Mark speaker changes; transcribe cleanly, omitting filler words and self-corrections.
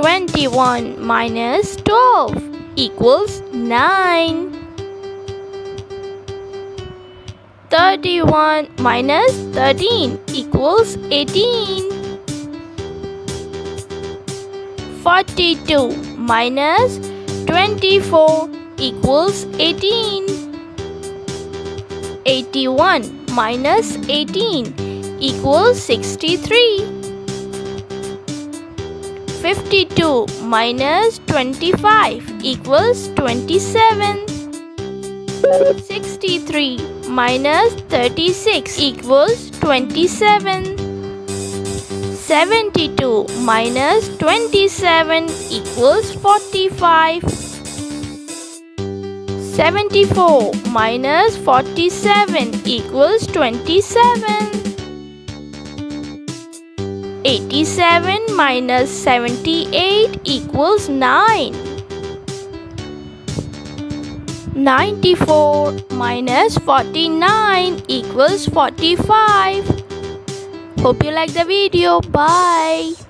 Speaker 1: 21 minus 12 equals 9. 31 minus 13 equals 18. 42 minus 24 equals 18. 81 minus 18 equals 63. 52 minus 25 equals 27. 63 minus 36 equals 27. 72 minus 27 equals 45. 74 minus 47 equals 27. 87 minus 78 equals 9. 94 minus 49 equals 45. Hope you like the video. Bye.